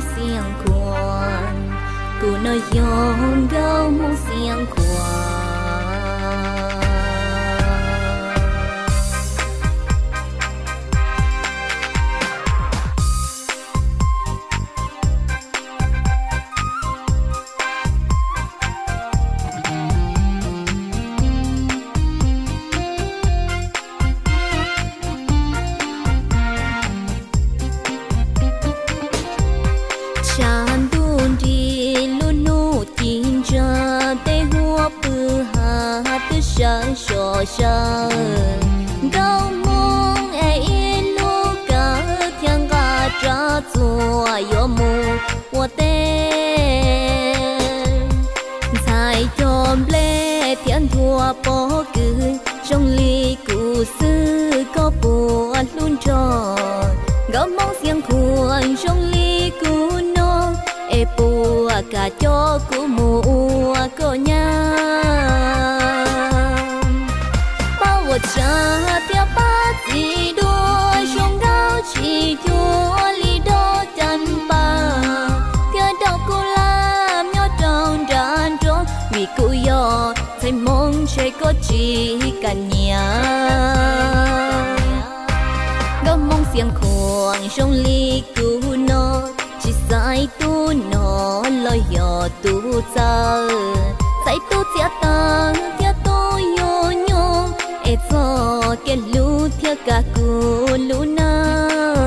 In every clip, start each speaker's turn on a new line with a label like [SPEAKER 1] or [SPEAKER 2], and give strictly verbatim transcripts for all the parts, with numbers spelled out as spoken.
[SPEAKER 1] xiang khuam cụ nói yong gao mu xiang khuam cho cha gao mong ai yên lu cả thiên ga cha chùa yo mu wo te sai chom ble thiên thua po cứ trong ly cụ sư có buồn luôn tròn gao mong xiang khuan trong ly cụ non e bùa cả cho cụ mùa có nhà cha thiab ba gì đua sông gao chỉ chúa li đô chân ba thiab đau cô làm nhớ trong đàn trốn vì cô yo thấy mong chơi có chỉ cả nhà gao mong xiang khuang sông li cô nó chỉ sai tu nó loi yo tu cha sai tu chia ta thiab tu yo nhung cho cái lũ theo cả cụ lũ na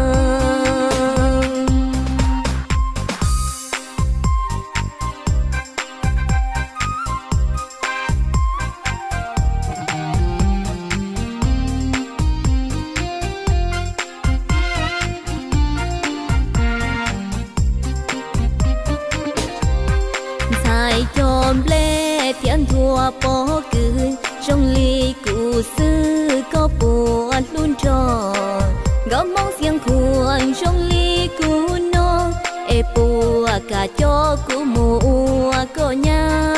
[SPEAKER 1] sai chom ble thiên thua po cứ trong ly cụ sư có buồn luôn tròn gõ mong xiang khuan trong ly cụ non e bùa cả cho cụ mùa có nhà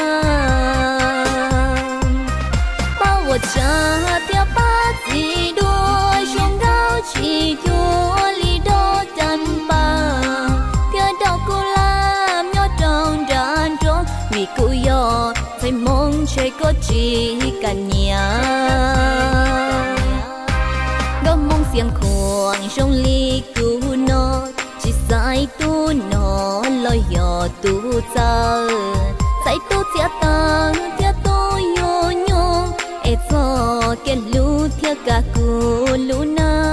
[SPEAKER 1] bao một cha thiab ba gì đua sông gao chỉ chúa ly đô chân ba thiab đau cô làm nhớ trong đàn trốn vì cụ yo thấy mong chơi có chỉ cả nhà gao mong xiang khuang trong ly cụ nó chỉ sai tu nó loi yo tu cha sai tu chia ta chia tu yo nhung e cho cái lũ theo cả cụ lũ na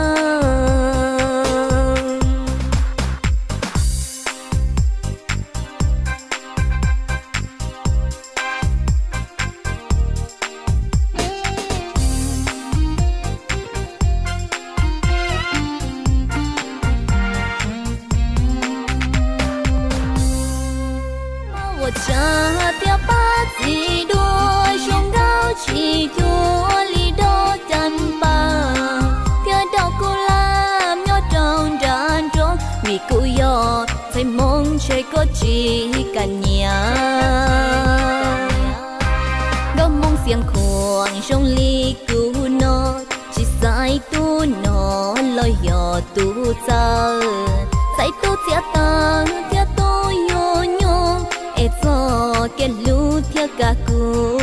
[SPEAKER 1] cha thiab ba gì đua sông gao chỉ chúa li đô chân ba thiab đau cô làm nhớ trong đàn trốn vì cụ yo thấy mong chơi có chỉ cả nhà gao mong xiang khuang trong ly cụ nó chỉ sai tu nó loi yo tu cha sai tu chia ta thiab tu yo nhung cho cái lũ theo cả cụ